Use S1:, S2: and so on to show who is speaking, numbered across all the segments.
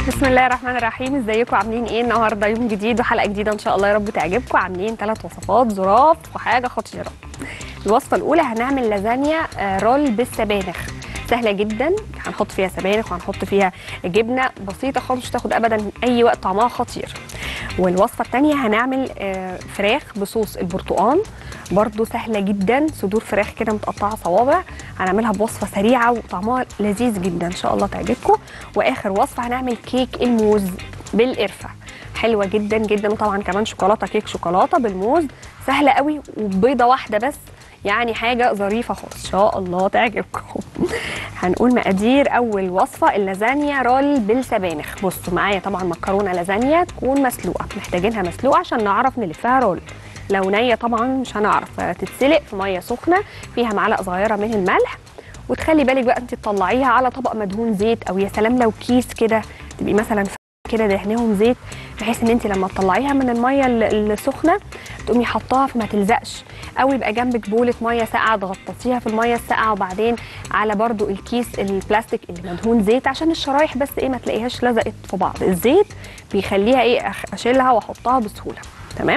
S1: بسم الله الرحمن الرحيم. ازيكم عاملين ايه؟ النهارده يوم جديد وحلقه جديده ان شاء الله يا رب تعجبكم. عاملين 3 وصفات ظراف وحاجه خطيره. الوصفه الاولى هنعمل لازانيا رول بالسبانخ، سهله جدا. هنحط فيها سبانخ وهنحط فيها جبنه بسيطه خالص، مش تاخد ابدا اي وقت، طعمها خطير. والوصفه الثانيه هنعمل فراخ بصوص البرتقال، برضو سهله جدا. صدور فراخ كده متقطعه صوابع، هنعملها بوصفه سريعه وطعمها لذيذ جدا ان شاء الله تعجبكم. واخر وصفه هنعمل كيك الموز بالقرفه، حلوه جدا جدا. وطبعا كمان شوكولاته، كيك شوكولاته بالموز، سهله قوي وبيضه واحده بس، يعني حاجه ظريفه خالص ان شاء الله تعجبكم. هنقول مقادير اول وصفه: اللازانيا رول بالسبانخ. بصوا معايا طبعا مكرونه لازانيا تكون مسلوقه، محتاجينها مسلوقه عشان نعرف نلفها رول. لو نيه طبعا مش هنعرف، تتسلق في ميه سخنه فيها معلقه صغيره من الملح. وتخلي بالك بقى انت تطلعيها على طبق مدهون زيت، او يا سلام لو كيس كده تبقي مثلا كده دهنهم زيت، بحيث ان انت لما تطلعيها من الميه السخنه تقومي حطاها فما تلزقش، او يبقى جنبك بوله ميه ساقعه تغطسيها في الميه الساقعه، وبعدين على برضو الكيس البلاستيك اللي مدهون زيت، عشان الشرايح بس ايه ما تلاقيهاش لزقت في بعض. الزيت بيخليها ايه اشيلها واحطها بسهوله. تمام.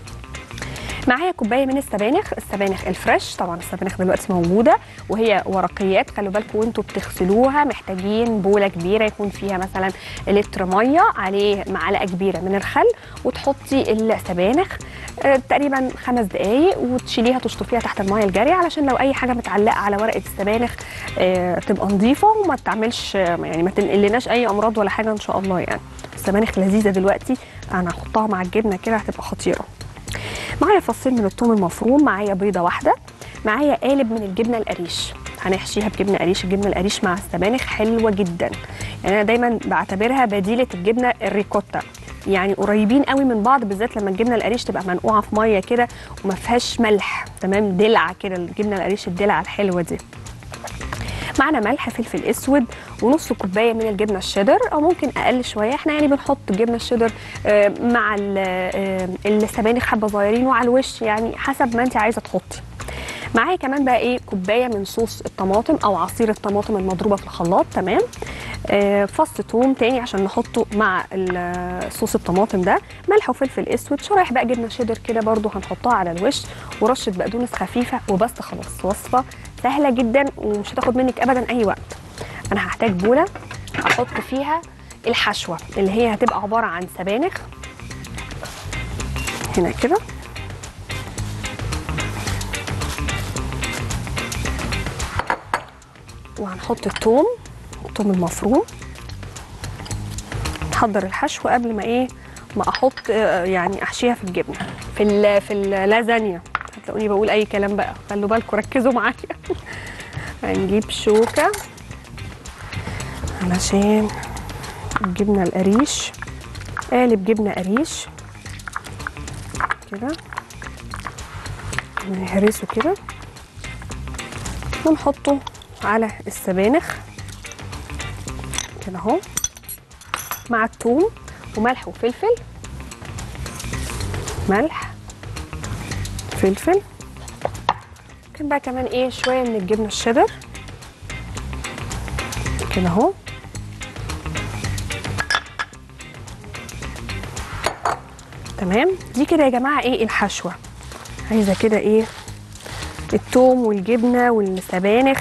S1: معايا كوبايه من السبانخ الفريش، طبعا السبانخ دلوقتي موجوده وهي ورقيات، خلوا بالكم وانتوا بتغسلوها محتاجين بوله كبيره يكون فيها مثلا لتر ميه، عليه معلقه كبيره من الخل، وتحطي السبانخ تقريبا 5 دقائق وتشيليها تشطفيها تحت الميه الجاريه، علشان لو اي حاجه متعلقه على ورقه السبانخ تبقى نظيفه وما تعملش يعني ما تنقلناش اي امراض ولا حاجه ان شاء الله. يعني السبانخ لذيذه دلوقتي، انا هحطها مع الجبنه كده هتبقى خطيره. معايا فصين من الثوم المفروم، معايا بيضه واحده، معايا قالب من الجبنه القريش، هنحشيها بجبنه قريش. الجبنه القريش مع السبانخ حلوه جدا، يعني انا دايما بعتبرها بديله الجبنه الريكوتا، يعني قريبين قوي من بعض، بالذات لما الجبنه القريش تبقى منقوعه في ميه كده وما فيهاش ملح. تمام، دلعه كده الجبنه القريش، الدلعه الحلوه دي. معنا ملح، فلفل اسود، ونص كوبايه من الجبنه الشيدر، او ممكن اقل شويه. احنا يعني بنحط الجبنه الشيدر مع السبانخ حبه صغيرين وعلى الوش، يعني حسب ما انت عايزه تحطي. معايا كمان بقى ايه كوبايه من صوص الطماطم او عصير الطماطم المضروبه في الخلاط. تمام. فص ثوم تاني عشان نحطه مع صوص الطماطم ده، ملح وفلفل اسود، شرايح بقى جبنه شيدر كده برضو هنحطها على الوش، ورشه بقدونس خفيفه وبس. خلاص وصفه سهله جدا ومش هتاخد منك ابدا اي وقت. انا هحتاج بوله احط فيها الحشوه اللي هي هتبقى عباره عن سبانخ هنا كده، وهنحط الثوم المفروم. نحضر الحشو قبل ما احط يعني احشيها في الجبنه في اللازانيا. هتلاقوني بقول اي كلام بقى، خلوا بالكم ركزوا معايا. هنجيب شوكه علشان الجبنه القريش، قالب جبنه قريش كده نهرسه كده ونحطه على السبانخ كده اهو، مع الثوم وملح وفلفل، ملح فلفل. ممكن بقى كمان ايه شويه من الجبنه الشيدر كده اهو. تمام. دي كده يا جماعه ايه الحشوه. عايزه كده ايه الثوم والجبنه والسبانخ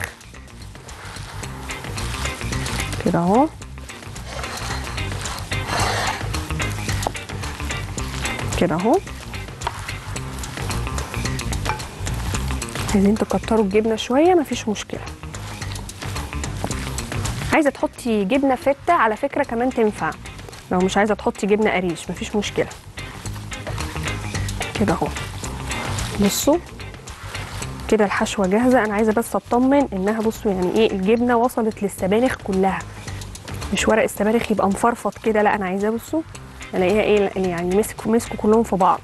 S1: كده اهو، كده اهو. عايزين تكتروا الجبنه شويه مفيش مشكله. عايزه تحطي جبنه فته على فكره كمان تنفع، لو مش عايزه تحطي جبنه قريش مفيش مشكله. كده اهو. بصوا كده الحشوه جاهزه. انا عايزه بس اطمن انها، بصوا يعني ايه الجبنه وصلت للسبانخ كلها، مش ورق السبانخ يبقى مفرفط كده، لا انا عايزاه بصوا الاقيها ايه يعني مسكوا كلهم في بعض.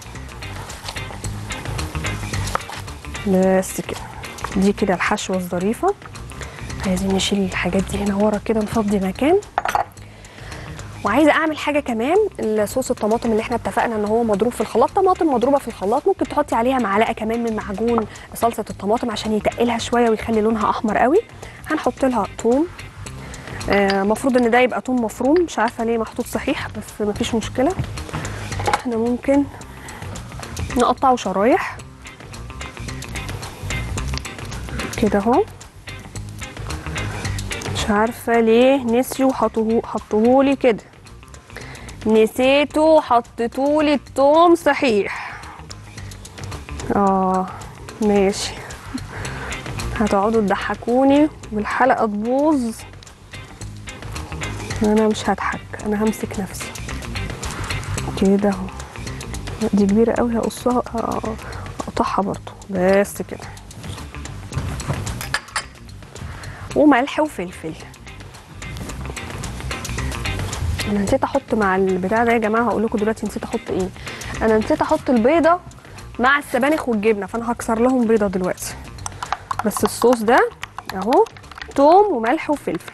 S1: بس كده دي كده الحشوه الظريفه. عايزين نشيل الحاجات دي هنا ورا كده، نفضي مكان. وعايزه اعمل حاجه كمان، الصوص الطماطم اللي احنا اتفقنا ان هو مضروب في الخلاط، طماطم مضروبه في الخلاط، ممكن تحطي عليها معلقه كمان من معجون صلصه الطماطم عشان يتقلها شويه ويخلي لونها احمر قوي. هنحط لها ثوم المفروض ان ده يبقى توم مفروم، مش عارفه ليه محطوط صحيح، بس مفيش مشكله. احنا ممكن نقطعه شرايح كده اهو. مش عارفه ليه نسيوا حطوهولي كده، نسيتوا حطيتولي التوم صحيح. ماشي، هتقعدوا تضحكوني والحلقه تبوظ. انا مش هضحك، انا همسك نفسي كده اهو. دي كبيره قوي، هقصها اقطعها برضو بس كده. وملح وفلفل. انا نسيت احط مع البتاع ده يا جماعه، هقول لكم دلوقتي نسيت احط ايه. انا نسيت احط البيضه مع السبانخ والجبنه، فانا هكسر لهم بيضه دلوقتي. بس الصوص ده اهو توم وملح وفلفل،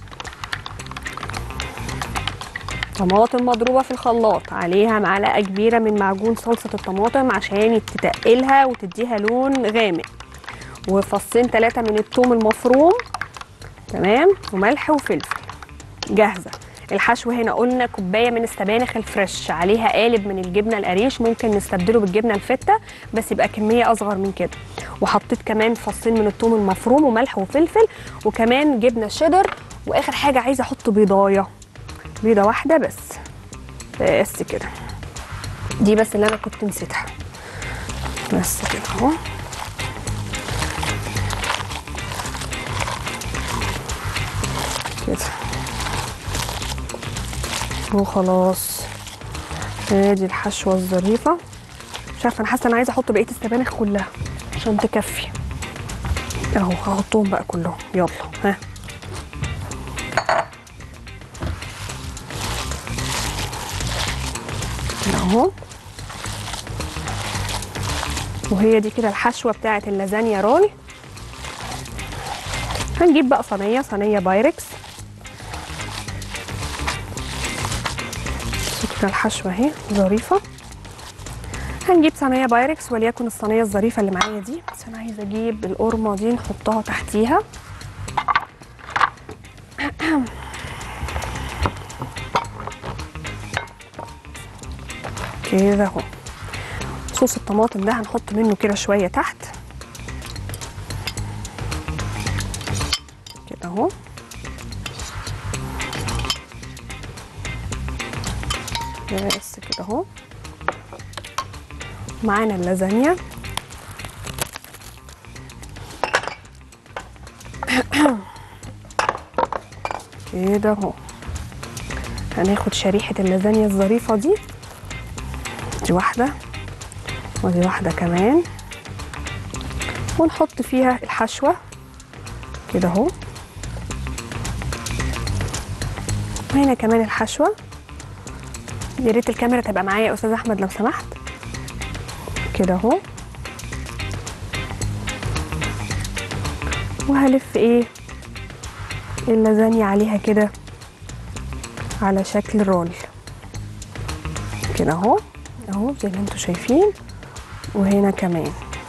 S1: طماطم مضروبه في الخلاط، عليها معلقه كبيره من معجون صلصه الطماطم عشان تتقلها وتديها لون غامق، وفصين 3 من الثوم المفروم، تمام، وملح وفلفل. جاهزه. الحشو هنا قلنا كوبايه من السبانخ الفريش، عليها قالب من الجبنه القريش، ممكن نستبدله بالجبنه الفته بس يبقى كميه اصغر من كده. وحطيت كمان فصين من الثوم المفروم وملح وفلفل، وكمان جبنه شيدر. واخر حاجه عايزه احط بيضه واحده بس كده. دي بس اللي انا كنت نسيتها، بس كده اهو. كده وخلاص. ادي الحشوه الظريفه. مش عارفه، انا حاسه انا عايزه احط بقيه السبانخ كلها عشان تكفي اهو. هحطهم بقى كلهم، يلا ها. اهو. وهي دي كده الحشوه بتاعه اللازانيا رول. هنجيب بقى صينيه بايركس كده. الحشوه اهي ظريفه. هنجيب صينيه بايركس، وليكن الصينيه الظريفه اللي معايا دي، بس انا عايزه اجيب القرمه دي نحطها تحتيها كده اهو. صوص الطماطم ده هنحط منه كده شويه تحت كده اهو. بس كده اهو. معانا اللازانيا كده اهو. هناخد شريحه اللازانيا الظريفه دي واحده، ودي واحده كمان، ونحط فيها الحشوه كده اهو. وهنا كمان الحشوه. يا ريت الكاميرا تبقى معايا يا استاذ احمد لو سمحت كده اهو. وهلف اللازانيا عليها كده على شكل رول كده اهو زي ما انتم شايفين. وهنا كمان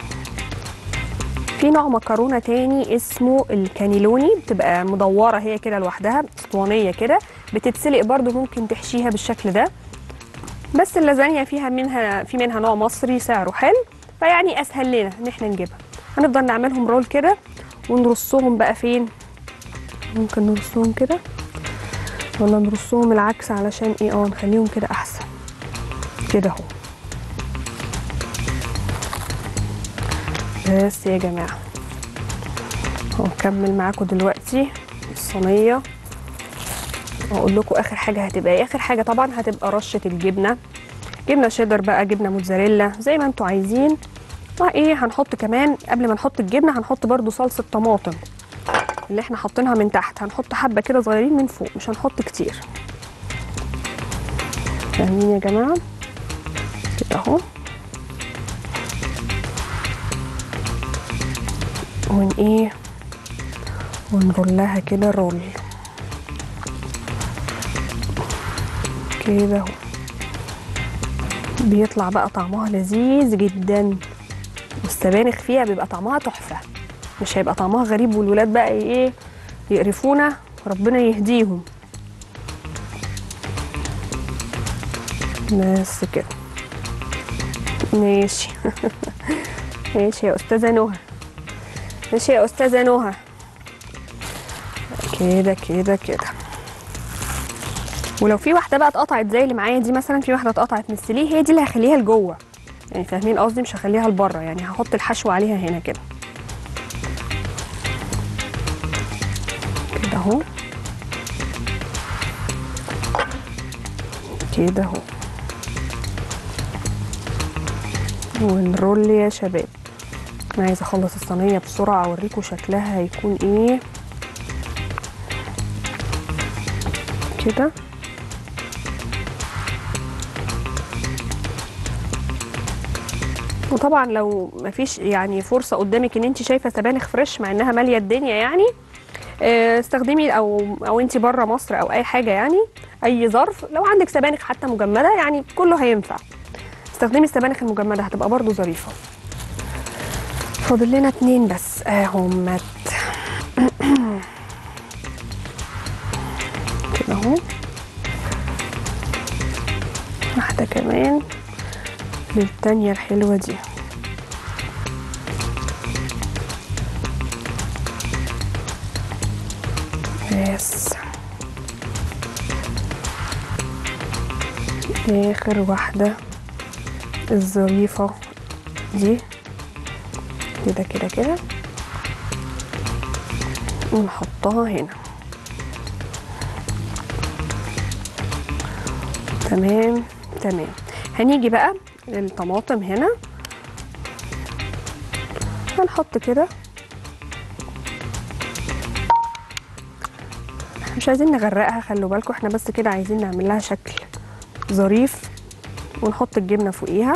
S1: في نوع مكرونه تاني اسمه الكانيلوني، بتبقى مدوره هي كده لوحدها، اسطوانيه كده، بتتسلق برضو، ممكن تحشيها بالشكل ده. بس اللازانيا في منها نوع مصري سعره حلو، فيعني اسهل لنا ان احنا نجيبها. هنفضل نعملهم رول كده ونرصهم بقى فين. ممكن نرصهم كده ولا نرصهم العكس علشان نخليهم كده احسن كده اهو. بس يا جماعه هنكمل معاكم دلوقتي الصينيه، واقول لكم اخر حاجه هتبقى ايه. اخر حاجه طبعا هتبقى رشه الجبنه، جبنه شيدر بقى، جبنه موتزاريلا، زي ما انتوا عايزين. هنحط كمان قبل ما نحط الجبنه هنحط برده صلصه طماطم اللي احنا حاطينها من تحت. هنحط حبه كده صغيرين من فوق، مش هنحط كتير، فاهمين يا جماعه كده اهو. ونرولها كده رول كده اهو. بيطلع بقى طعمها لذيذ جدا، والسبانخ فيها بيبقى طعمها تحفه، مش هيبقى طعمها غريب والولاد بقى يقرفونا ربنا يهديهم. بس كده ماشي. ماشي يا استاذه نهى، ماشي يا استاذه نهى. كده كده كده. ولو في واحده بقى اتقطعت زي اللي معايا دي مثلا، في واحده اتقطعت من السليه، هي دي اللي هخليها لجوه، يعني فاهمين قصدي؟ مش هخليها لبره، يعني هحط الحشو عليها هنا كده كده اهو، كده اهو. ونرول يا شباب. انا عايزه اخلص الصينيه بسرعه اوريكم شكلها هيكون ايه كده. وطبعا لو مفيش يعني فرصه قدامك ان انت شايفه سبانخ فريش مع انها ماليه الدنيا يعني، استخدمي او انت بره مصر او اي حاجه يعني، اي ظرف لو عندك سبانخ حتى مجمده يعني كله هينفع. استخدمي السبانخ المجمده هتبقى برضو ظريفه. فاضل لنا 2 بس اهمت. كده اهو. واحده كمان للتانيه الحلوه دي. بس اخر واحده الظريفه دي كده كده كده، ونحطها هنا. تمام تمام. هنيجي بقى للطماطم هنا، هنحط كده، مش عايزين نغرقها خلوا بالكم، احنا بس كده عايزين نعمل لها شكل ظريف، ونحط الجبنه فوقيها.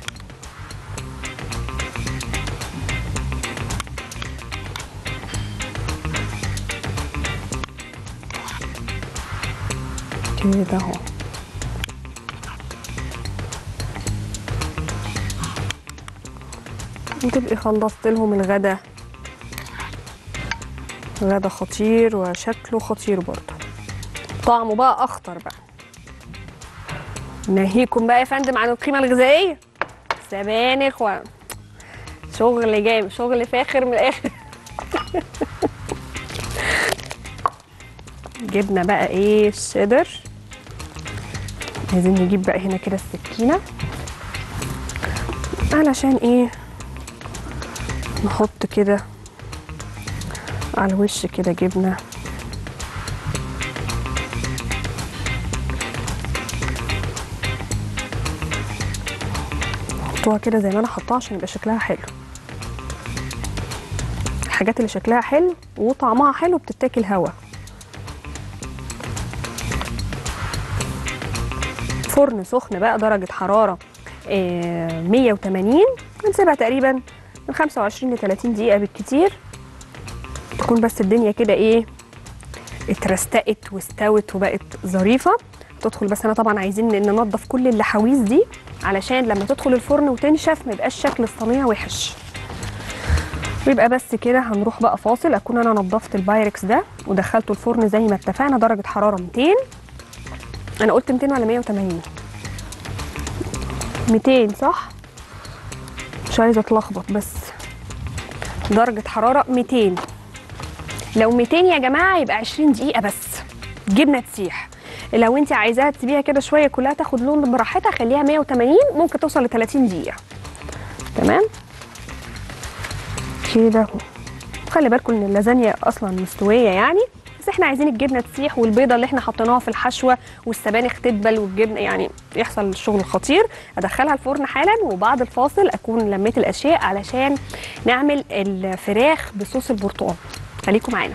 S1: كده اهو. وتبقي خلصت لهم الغدا. غدا خطير وشكله خطير برضه، طعمه بقى اخطر بقى. ناهيكم بقى يا فندم عن القيمه الغذائيه، سبانخ شغل جامد، شغل فاخر من الاخر. جبنا بقى ايه الشيدر. عايزين نجيب بقى هنا كده السكينه علشان ايه نحط كده على الوش كده جبنه. نحطوها كده زي ما انا حطاها عشان يبقى شكلها حلو. الحاجات اللي شكلها حلو وطعمها حلو بتتاكل هوا. فرن سخن بقى درجه حراره 180، هنسيبها تقريبا من 25 ل 30 دقيقه بالكتير، تكون بس الدنيا كده ايه اترستقت واستوت وبقت ظريفه. تدخل بس انا طبعا عايزين ننضف كل اللحاويز دي علشان لما تدخل الفرن وتنشف ما يبقاش شكل الصينيه وحش. ويبقى بس كده هنروح بقى فاصل. اكون انا نضفت البايركس ده ودخلته الفرن زي ما اتفقنا درجه حراره 200. انا قلت 200 ولا 180؟ 200 صح؟ مش عايزه اتلخبط، بس درجه حراره 200. لو 200 يا جماعه يبقى 20 دقيقه بس الجبنه تسيح. لو انت عايزاها تسيبيها كده شويه كلها تاخد لون براحتها خليها 180، ممكن توصل ل 30 دقيقه. تمام كده اهو. خلي بالكم ان اللازانيا اصلا مستويه يعني، بس احنا عايزين الجبنه تسيح والبيضه اللي احنا حطيناها في الحشوه والسبانخ تدبل والجبنه يعني يحصل الشغل الخطير. ادخلها الفرن حالا، وبعد الفاصل اكون لميت الاشياء علشان نعمل الفراخ بصوص البرتقال. خليكم معانا.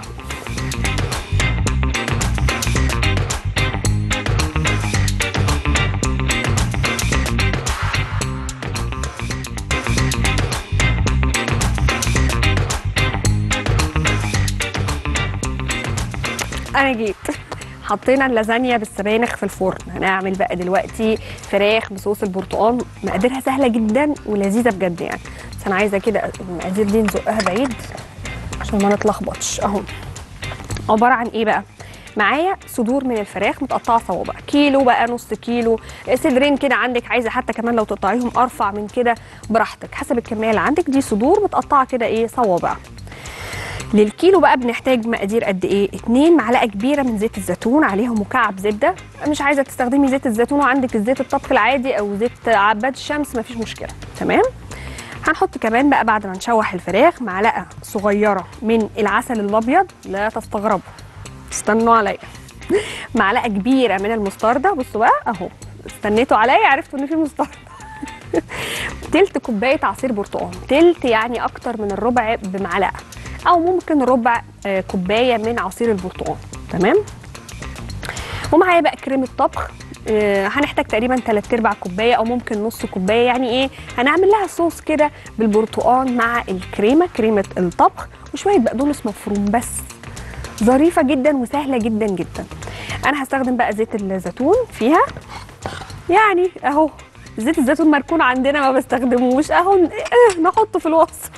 S1: انا جيت حطينا اللازانيا بالسبانخ في الفرن. هنعمل بقى دلوقتي فراخ بصوص البرتقال. مقاديرها سهله جدا ولذيذه بجد يعني، بس انا عايزه كده المقادير دي نزقها بعيد عشان ما نتلخبطش. اهو عباره عن ايه بقى؟ معايا صدور من الفراخ متقطعه صوابع، كيلو بقى، نص كيلو، صدرين كده عندك، عايزه حتى كمان لو تقطعيهم ارفع من كده براحتك حسب الكميه اللي عندك. دي صدور متقطعه كده ايه صوابع. للكيلو بقى بنحتاج مقادير قد ايه؟ 2 معلقه كبيره من زيت الزيتون، عليهم مكعب زبده. مش عايزه تستخدمي زيت الزيتون وعندك زيت الطبخ العادي او زيت عباد الشمس مفيش مشكله، تمام. هنحط كمان بقى بعد ما نشوح الفراخ معلقه صغيره من العسل الابيض، لا تستغربوا استنوا عليا. معلقه كبيره من المستردة، بصوا بقى اهو استنيتوا عليا عرفتوا ان في مستردة. تلت كوبايه عصير برتقال، تلت يعني اكتر من الربع بمعلقه، او ممكن ربع كوبايه من عصير البرتقال، تمام. ومعايا بقى كريمه طبخ، هنحتاج تقريبا 3/4 كوبايه او ممكن نص كوبايه، يعني ايه هنعمل لها صوص كده بالبرتقال مع الكريمه، كريمه الطبخ، وشويه بقدونس مفروم بس. ظريفه جدا وسهله جدا جدا. انا هستخدم بقى زيت الزيتون فيها، يعني اهو زيت الزيتون مركون عندنا ما بستخدموش اهو، نحطه في الوصفه.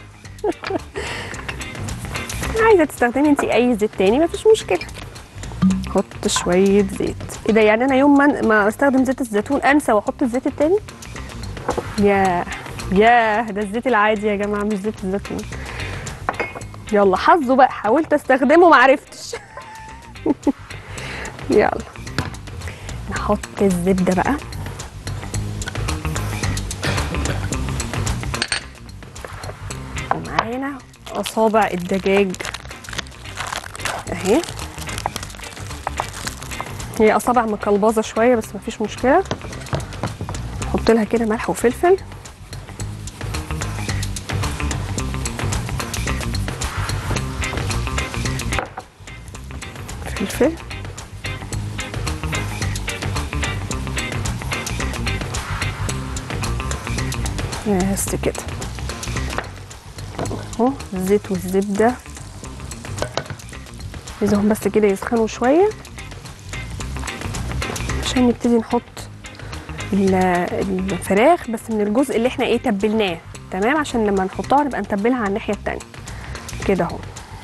S1: عايزه تستخدمي انت اي زيت تاني مفيش مشكله. حط شويه زيت. ايه ده يعني انا يوم ما استخدم زيت الزيتون انسى واحط الزيت التاني؟ ياه ده الزيت العادي يا جماعه مش زيت الزيتون. يلا حظه بقى، حاولت استخدمه معرفتش. يلا نحط الزبده بقى. ومعانا اصابع الدجاج اهي، هي اصابع مكلبظه شويه بس مفيش مشكله. نحط لها كده ملح وفلفل، فلفل، بس كده اهو. الزيت والزبده عايزهم بس كده يسخنوا شويه عشان نبتدي نحط الفراخ، بس من الجزء اللي احنا ايه تبلناه، تمام، عشان لما نحطها نبقى نتبلها على الناحيه التانيه كده اهو.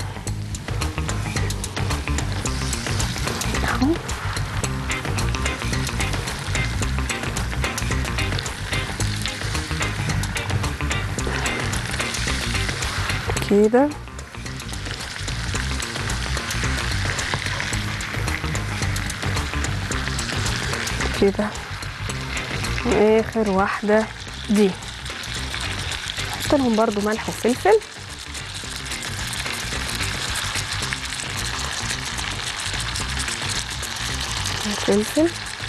S1: كده كده. واخر واحده دي نحط لهم برضو ملح وفلفل، فلفل.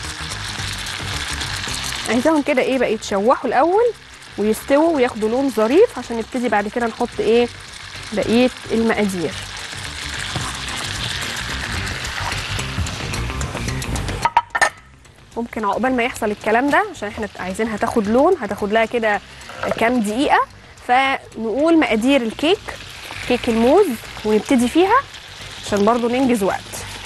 S1: عايزاهم كده ايه بقى يتشوحوا الاول ويستووا وياخدوا لون ظريف عشان نبتدي بعد كده نحط ايه بقيه المقادير. ممكن عقبال ما يحصل الكلام ده عشان احنا عايزينها تاخد لون، هتاخد لها كده كام دقيقه، فنقول مقادير الكيك، كيك الموز، ونبتدي فيها عشان برضو ننجز وقت.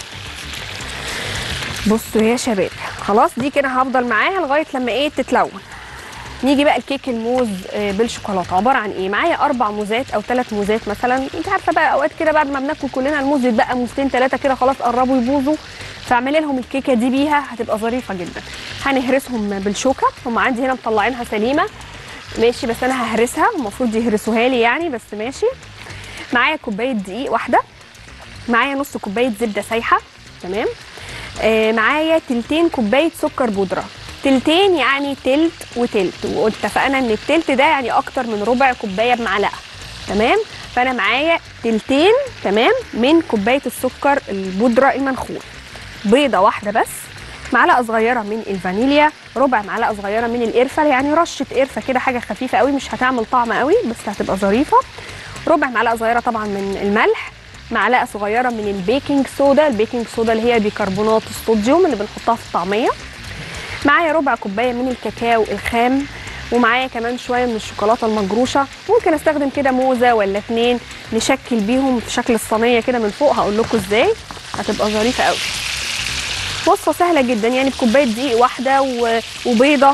S1: بصوا يا شباب خلاص دي كده هفضل معاها لغايه لما ايه تتلون. نيجي بقى الكيك الموز بالشوكولاته. عباره عن ايه؟ معايا 4 موزات او 3 موزات مثلا، انت عارفه بقى اوقات كده بعد ما بناكل كلنا الموز يتبقى موزتين 3 كده خلاص قربوا يبوظوا، فاعملي لهم الكيكه دي بيها هتبقى ظريفه جدا. هنهرسهم بالشوكه، هم عندي هنا مطلعينها سليمه ماشي، بس انا ههرسها، المفروض يهرسوها لي يعني بس ماشي. معايا كوبايه دقيق واحده، معايا نص كوبايه زبده سايحه، تمام. معايا تلتين كوبايه سكر بودره، تلتين يعني تلت وتلت، واتفقنا ان التلت ده يعني اكتر من ربع كوبايه بمعلقه، تمام. فانا معايا تلتين تمام من كوبايه السكر البودره المنخول. بيضه واحده بس، معلقه صغيره من الفانيليا، ربع معلقه صغيره من القرفه، يعني رشه قرفه كده حاجه خفيفه قوي مش هتعمل طعم قوي بس هتبقى ظريفه. ربع معلقه صغيره طبعا من الملح، معلقه صغيره من البيكنج صودا، البيكنج صودا اللي هي بيكربونات الصوديوم اللي بنحطها في الطعميه. معايا ربع كوبايه من الكاكاو الخام، ومعايا كمان شويه من الشوكولاته المجروشه، ممكن استخدم كده موزه ولا 2 نشكل بيهم في شكل الصينيه كده من فوق، هقول لكم ازاي هتبقى ظريفه قوي. وصفه سهله جدا يعني بكوبايه دقيق واحده وبيضه.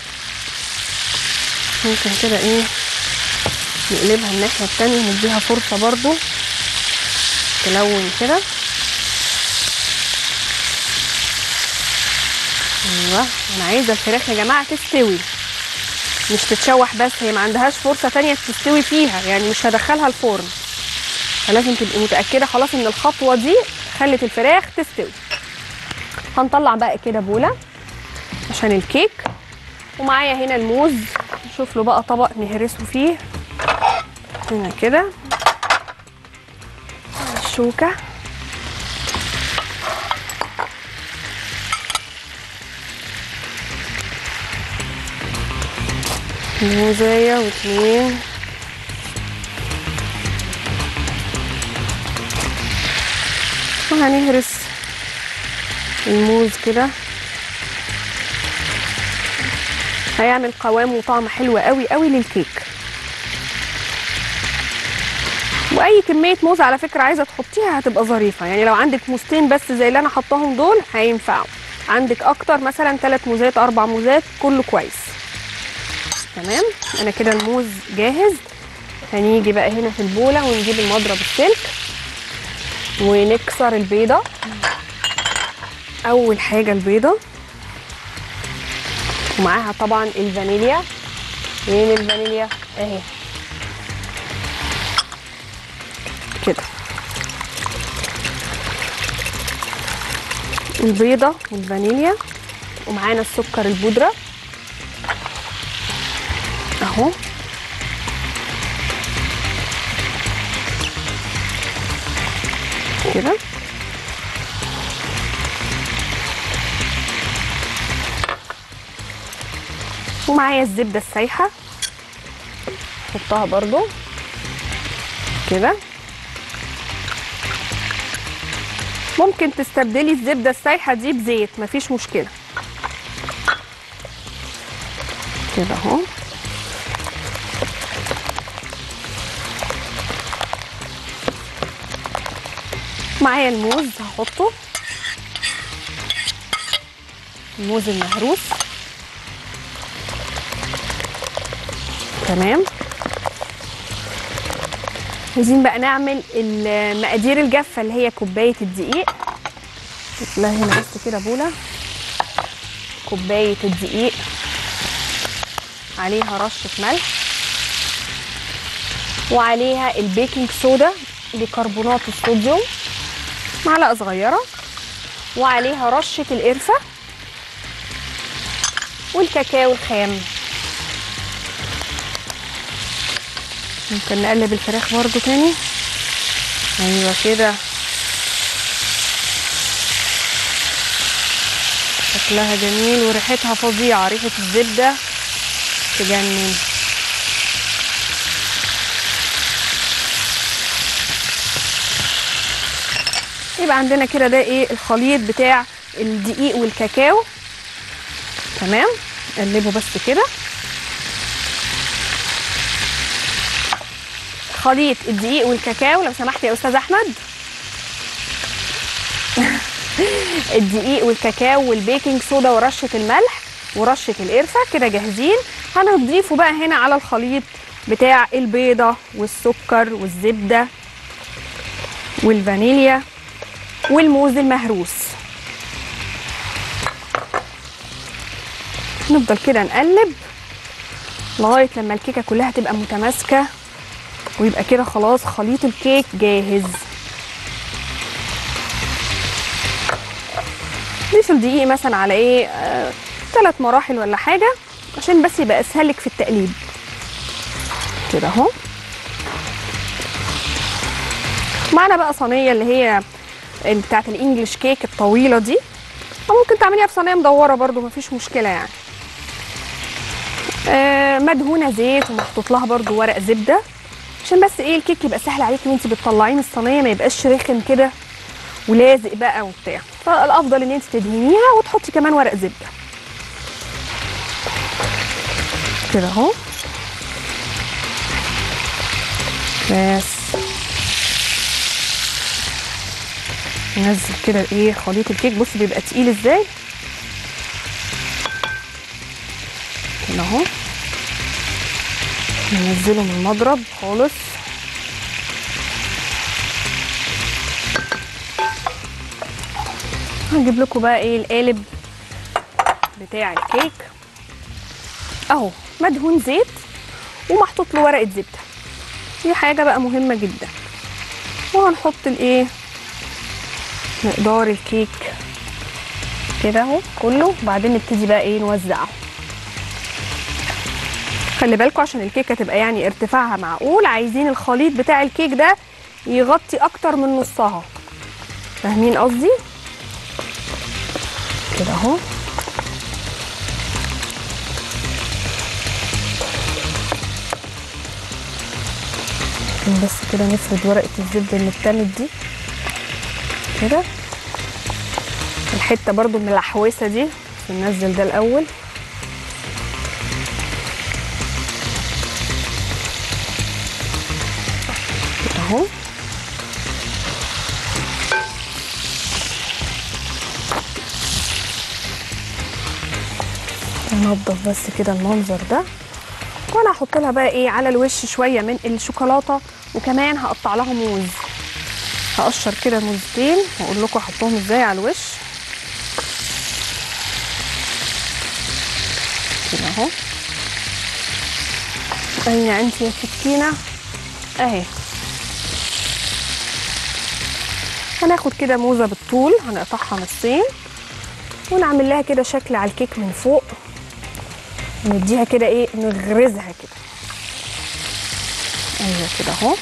S1: ممكن كده ايه نقلبها الناحيه الثانيه نديها فرصه برضو تلون كده. ايوه، انا عايزه الفراخ يا جماعه تستوي مش تتشوح بس، هي ما عندهاش فرصه تانية تستوي فيها، يعني مش هدخلها الفرن، فلازم تبقي متاكده خلاص ان الخطوه دي خلت الفراخ تستوي. هنطلع بقى كده بوله عشان الكيك، ومعايا هنا الموز، نشوف له بقى طبق نهرسه فيه هنا كده، الشوكه موزايه واتنين، وهنهرس الموز كده، هيعمل قوام وطعم حلو قوي قوي للكيك. واي كميه موز على فكره عايزه تحطيها هتبقى ظريفه، يعني لو عندك موزتين بس زي اللي انا حطاهم دول هينفعوا، عندك اكتر مثلا 3 موزات 4 موزات كله كويس. تمام، انا كده الموز جاهز. هنيجي بقى هنا في البوله ونجيب المضرب السلك ونكسر البيضه. اول حاجه البيضه، ومعاها طبعا الفانيليا. فين الفانيليا؟ اهي كده، البيضه والفانيليا، ومعانا السكر البودره اهو، كده. ومعايا الزبده السايحه، حطها برضو كده. ممكن تستبدلي الزبده السايحه دي بزيت، مفيش مشكله كده اهو. معايا الموز هحطه، الموز المهروس. تمام، عايزين بقى نعمل المقادير الجافه اللي هي كوبايه الدقيق. لا هنا بس كده بوله، كوبايه الدقيق عليها رشه ملح، وعليها البيكنج صودا بيكربونات الصوديوم معلقه صغيره، وعليها رشه القرفه والكاكاو الخام. ممكن نقلب الفراخ برضو تاني، ايوه كده، شكلها جميل وريحتها فظيعه، ريحه الزبده تجنن. يبقى عندنا كده ده ايه الخليط بتاع الدقيق والكاكاو. تمام، قلبه بس كده، خليط الدقيق والكاكاو لو سمحت يا استاذ احمد. الدقيق والكاكاو والبيكنج صودا ورشه الملح ورشه القرفه كده جاهزين. هنضيفه بقى هنا على الخليط بتاع البيضه والسكر والزبده والفانيليا والموز المهروس. نفضل كده نقلب لغايه لما الكيكه كلها تبقى متماسكه، ويبقى كده خلاص خليط الكيك جاهز. ضيف الدقيق مثلا على ايه 3 مراحل ولا حاجه، عشان بس يبقى اسهلك في التقليب كده اهو. معانا بقى صينيه اللي هي بتاعت الانجليش كيك الطويله دي، او ممكن تعمليها في صينيه مدوره برضو مفيش مشكله يعني، مدهونه زيت ومحطوط لها برضو ورق زبده، عشان بس ايه الكيك يبقى سهل عليكي وانت بتطلعيه من الصينيه، ما يبقاش رخم كده ولازق بقى وبتاع. فالافضل ان انت تدهنيها وتحطي كمان ورق زبده كده اهو. بس ننزل كده ايه خليط الكيك، بصي بيبقى تقيل ازاي كده اهو. ننزله من المضرب خالص. هجيب لكم بقى ايه القالب بتاع الكيك اهو مدهون زيت ومحطوط له ورقه زبده، دي حاجه بقى مهمه جدا. وهنحط الايه مقدار الكيك كده اهو كله، وبعدين نبتدي بقى ايه نوزعه. خلي بالكم عشان الكيكه تبقى يعني ارتفاعها معقول، عايزين الخليط بتاع الكيك ده يغطي اكتر من نصها، فاهمين قصدي؟ كده اهو. بس كده نفرد ورقه الزبده اللي اتنت دي كده، الحته برضو الملحوسه دي ننزل ده الاول. كده اهو. ننضف بس كده المنظر ده. وانا هحط لها بقى ايه على الوش شويه من الشوكولاته، وكمان هقطع لها موز. هقشر كده موزتين واقول لكم احطهم ازاي على الوش كده اهو. اين انت يا سكينه اهي. هناخد كده موزه بالطول هنقطعها نصين ونعمل لها كده شكل على الكيك من فوق، نديها كده ايه نغرزها كده. ايوه كده اهو.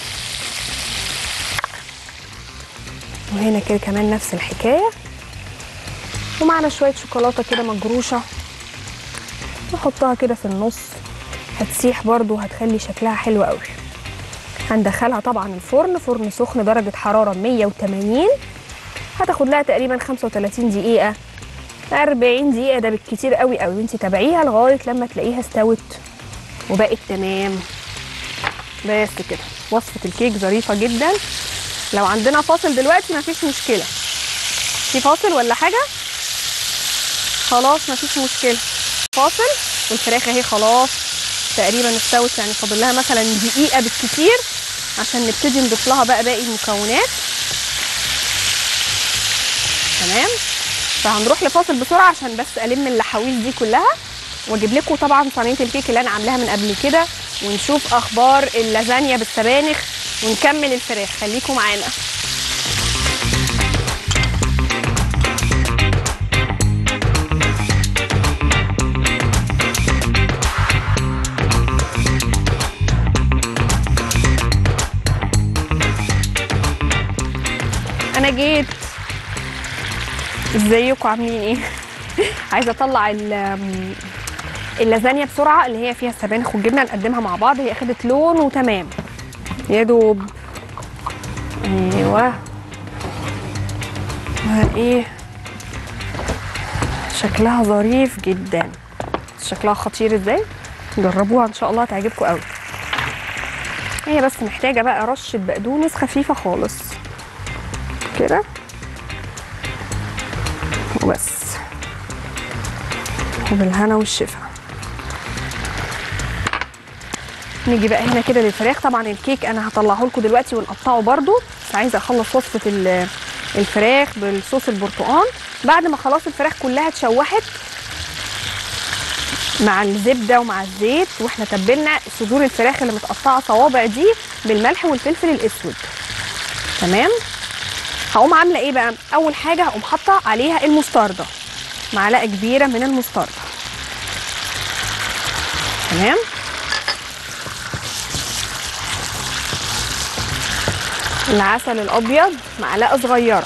S1: وهنا كده كمان نفس الحكايه، ومعنا شويه شوكولاته كده مجروشه نحطها كده في النص، هتسيح برضو هتخلي شكلها حلو قوي. هندخلها طبعا الفرن، فرن سخن درجه حراره 180، هتاخد لها تقريبا 35 دقيقه 40 دقيقه ده بالكتير قوي قوي، وانت تابعيها لغايه لما تلاقيها استوت وبقت تمام. بس كده وصفه الكيك ظريفه جدا. لو عندنا فاصل دلوقتي مفيش مشكله، في فاصل ولا حاجه؟ خلاص مفيش مشكله، فاصل. والفراخ اهي خلاص تقريبا استوت، يعني فاضل لها مثلا دقيقه بالكتير عشان نبتدي نضيف لها بقى باقي المكونات. تمام. فهنروح لفاصل بسرعه عشان بس الم اللحاويز دي كلها، واجيب لكم طبعا صينيه الكيك اللي انا عاملاها من قبل كده، ونشوف اخبار اللازانيا بالسبانخ ونكمل الفراخ. خليكم معانا. انا جيت. ازيكم عاملين ايه؟ عايزه اطلع اللازانيا بسرعه اللي هي فيها السبانخ والجبنه نقدمها مع بعض. هي اخدت لون وتمام يا دوب. ايوه ايه شكلها ظريف جدا، شكلها خطير ازاي. جربوها ان شاء الله هتعجبكم قوي. هي بس محتاجه بقى رشه بقدونس خفيفه خالص كده وبس، وبالهنا والشفا. نيجي بقى هنا كده للفراخ. طبعا الكيك انا هطلعه لكم دلوقتي ونقطعه برده، بس عايزه اخلص وصفه الفراخ بالصوص البرتقال. بعد ما خلاص الفراخ كلها اتشوحت مع الزبده ومع الزيت، واحنا تبلنا صدور الفراخ اللي متقطعه صوابع دي بالملح والفلفل الاسود. تمام. هقوم عامله ايه بقى؟ اول حاجه هقوم حاطه عليها المستردة، معلقه كبيره من المستردة. تمام. العسل الابيض معلقه صغيره.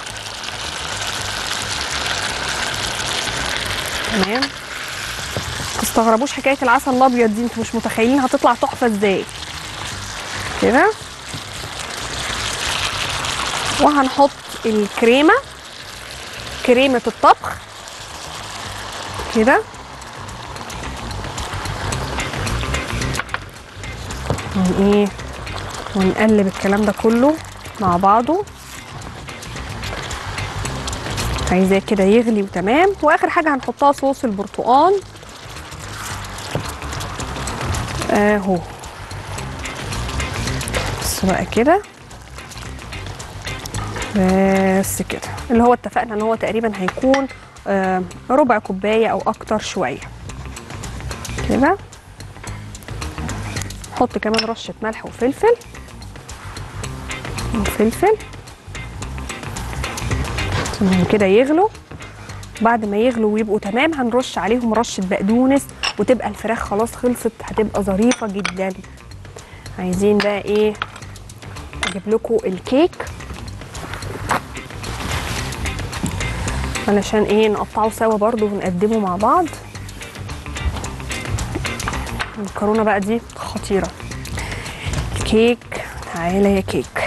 S1: تمام. متستغربوش حكايه العسل الابيض دي، انتوا مش متخيلين هتطلع تحفه ازاي كده. وهنحط الكريمه، كريمه الطبخ كده، ايه، ونقلب الكلام ده كله مع بعضه. عايزاه كده يغلي وتمام. واخر حاجه هنحطها صوص البرتقال اهو. بس بقى كده، بس كده اللي هو اتفقنا ان هو تقريبا هيكون ربع كوبايه او اكتر شويه كده. نحط كمان رشه ملح وفلفل كده يغلوا. بعد ما يغلوا ويبقوا تمام هنرش عليهم رشه بقدونس وتبقى الفراخ خلاص خلصت، هتبقى ظريفه جدا. عايزين بقى ايه؟ اجيب لكم الكيك علشان ايه نقطعه سوا برضو ونقدمه مع بعض. المكرونه بقى دي خطيره. الكيك، تعالى يا كيك.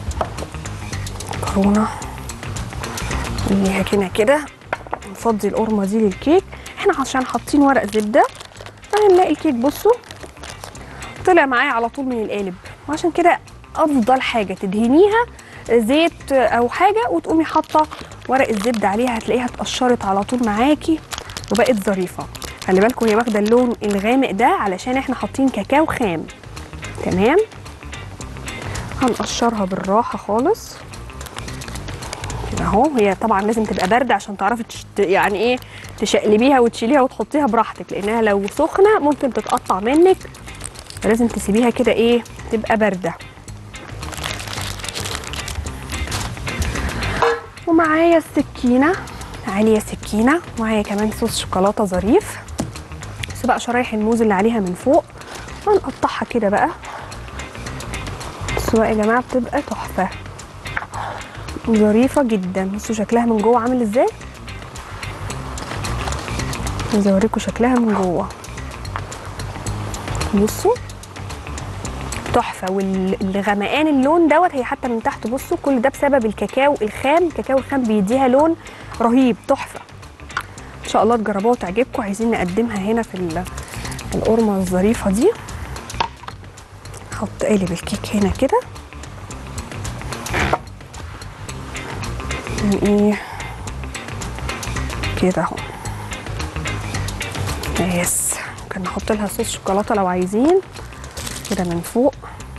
S1: مكرونه نخليها كده نفضي القرمه دي للكيك. احنا عشان حاطين ورق زبده فهنلاقي الكيك بصوا طلع معايا على طول من القالب، وعشان كده افضل حاجه تدهنيها زيت او حاجه وتقومي حاطه ورق الزبده عليها، هتلاقيها اتقشرت على طول معاكي وبقت ظريفه. خلي بالكم هي واخده اللون الغامق ده علشان احنا حاطين كاكاو خام. تمام، هنقشرها بالراحه خالص كده اهو. هي طبعا لازم تبقى بارده عشان تعرفي يعني ايه تشقلبيها وتشيليها وتحطيها براحتك، لانها لو سخنه ممكن تتقطع منك، فلازم تسيبيها كده ايه تبقى بارده. ومعايا السكينه، تعالي يا سكينه. ومعايا كمان صوص شوكولاته ظريف، بس بقى شرايح الموز اللي عليها من فوق هنقطعها كده بقى. بصوا يا جماعه بتبقى تحفه ظريفه جدا. بصوا شكلها من جوه عامل ازاي، عايزه اوريكم شكلها من جوه. بصوا تحفه، والغمقان اللون دوت هي حتى من تحت. بصوا كل ده بسبب الكاكاو الخام. الكاكاو الخام بيديها لون رهيب تحفه. ان شاء الله تجربوها وتعجبكم. عايزين نقدمها هنا في القرمه الظريفه دي. احط قالب الكيك هنا كده ايه كده اهو. يس، ممكن نحط لها صوص شوكولاته لو عايزين كده من فوق.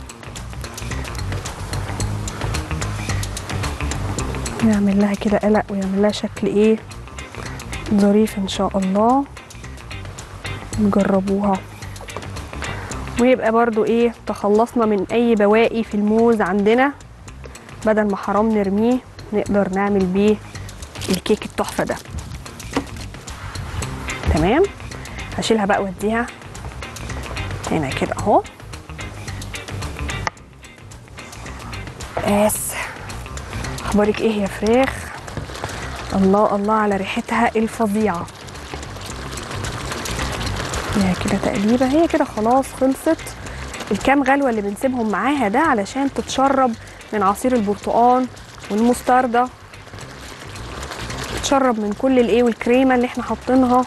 S1: نعمل لها كده قلق ويعمل لها شكل ايه ظريف ان شاء الله. نجربوها ويبقى برضو ايه تخلصنا من اي بواقي في الموز عندنا، بدل ما حرام نرميه نقدر نعمل بيه الكيك التحفه ده. تمام، هشيلها بقى واديها هنا كده اهو. بس اخبارك ايه يا فراخ؟ الله الله على ريحتها الفظيعه. هي كده تقليبه، هي كده خلاص خلصت. الكام غلوه اللي بنسيبهم معاها ده علشان تتشرب من عصير البرتقال والمستردة، تتشرب من كل الايه والكريمه اللي احنا حاطينها.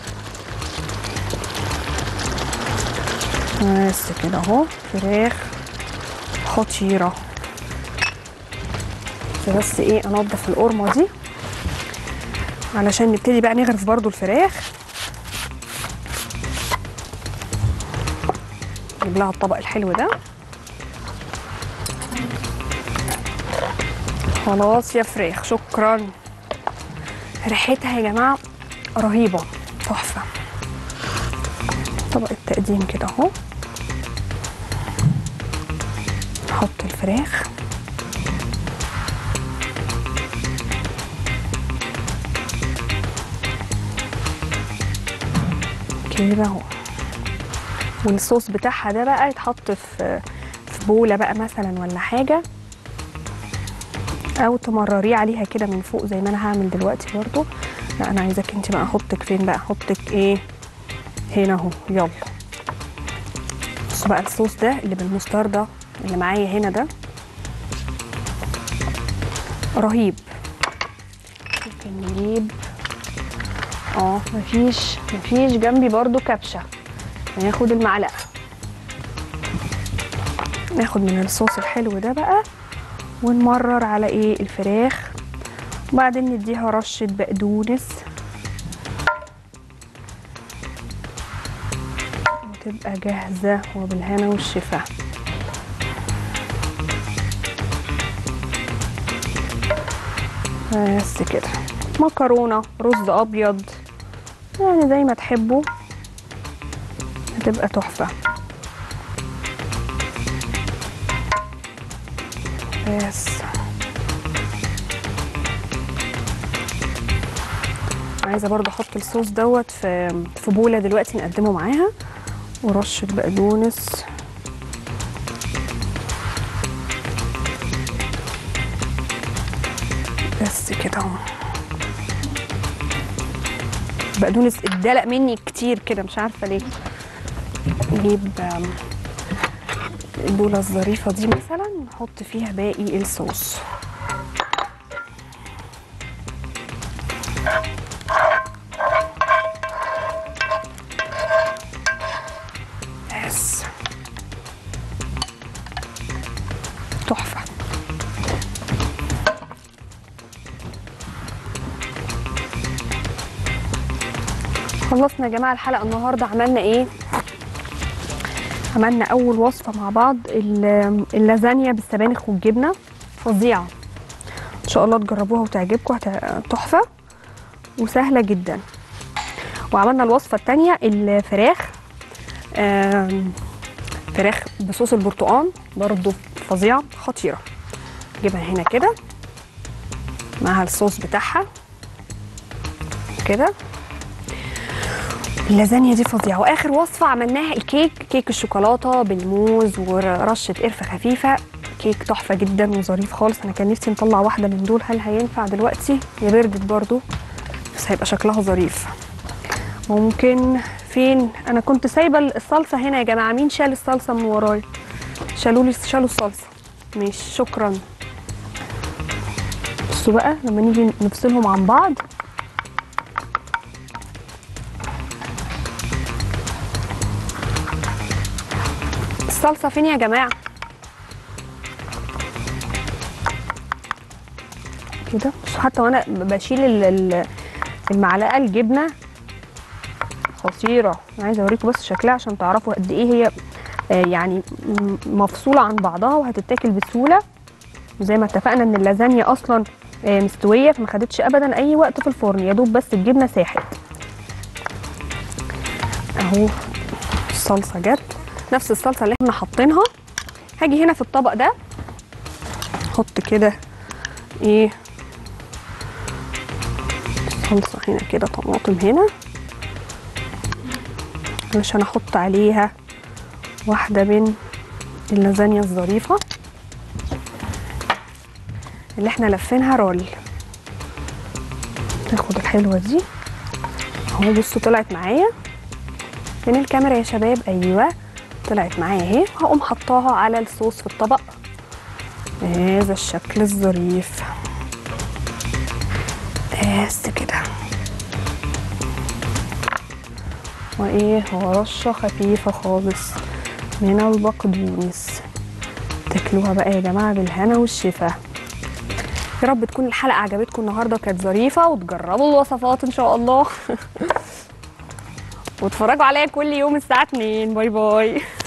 S1: بس كده اهو فراخ خطيره. بس ايه انضف القرمه دي علشان نبتدي بقى نغرف برضو الفراخ. نجيب لها الطبق الحلو ده. خلاص يا فراخ، شكرا. ريحتها يا جماعه رهيبه تحفه. طبق التقديم كده اهو. نحط الفراخ كده اهو، والصوص بتاعها ده بقى يتحط في بوله بقى مثلا ولا حاجه، او تمرريه عليها كده من فوق زي ما انا هعمل دلوقتي برضو. لا انا عايزاك انت بقى احطك فين بقى، احطك ايه هنا اهو. يلا بصوا بقى الصوص ده اللي بالمستردة اللي معايا هنا ده رهيب. ممكن نجيب مفيش جنبي برضو كبشه، هناخد المعلقه ناخد من الصوص الحلو ده بقى ونمرر على ايه الفراخ، وبعدين نديها رشه بقدونس وتبقى جاهزه وبالهنا والشفا. بس كده مكرونه، رز ابيض، يعني زي ما تحبوا، هتبقى تحفه. بس عايزه برضه احط الصوص دوت في بوله دلوقتي نقدمه معاها، ورشه بقدونس. بس كده اهو. بقدونس اتدلق مني كتير كده، مش عارفه ليه. نجيب البوله الظريفه دي مثلا، نحط فيها باقي الصوص. بس تحفه. خلصنا يا جماعه الحلقه النهارده. عملنا ايه؟ عملنا اول وصفه مع بعض، اللازانيا بالسبانخ والجبنه، فظيعه ان شاء الله تجربوها وتعجبكم، تحفه وسهله جدا. وعملنا الوصفه الثانيه الفراخ، فراخ بصوص البرتقال، برضو فظيعه خطيره. نجيبها هنا كده معها الصوص بتاعها كده. اللازانيا دي فظيعه. واخر وصفه عملناها كيك الشوكولاته بالموز ورشه قرفه خفيفه، كيك تحفه جدا وظريف خالص. انا كان نفسي نطلع واحده من دول، هل هينفع دلوقتي؟ يا بردت برضو، بس هيبقى شكلها ظريف. ممكن فين؟ انا كنت سايبه الصلصه هنا يا جماعه، مين شال الصلصه من ورايا؟ شالوا الصلصه. ماشي، شكرا. بصوا بقى لما نيجي نفصلهم عن بعض، الصلصه فين يا جماعه؟ كده. حتى وانا بشيل المعلقه الجبنه خطيره. انا عايزه اوريكم بس شكلها عشان تعرفوا قد ايه هي يعني مفصوله عن بعضها وهتتاكل بسهوله. وزي ما اتفقنا ان اللازانيا اصلا مستويه، فما خدتش ابدا اي وقت في الفرن، يا دوب بس الجبنه ساحت اهو. الصلصه جت نفس الصلصه اللي احنا حاطينها. هاجي هنا في الطبق ده احط كده ايه، صلصه هنا كده، طماطم هنا، علشان احط عليها واحده من اللازانيا الظريفه اللي احنا لفينها رول. ناخد الحلوه دي اهو. بصوا طلعت معايا. فين الكاميرا يا شباب؟ ايوه، طلعت معايا اهي. هقوم حطاها على الصوص في الطبق بهذا الشكل الظريف. بس كده. وايه، ورشه خفيفه خالص من البقدونس. تاكلوها بقى يا جماعه بالهنا والشفا. يا رب تكون الحلقه عجبتكم النهارده، كانت ظريفه، وتجربوا الوصفات ان شاء الله واتفرجوا عليا كل يوم الساعه 2. باي باي.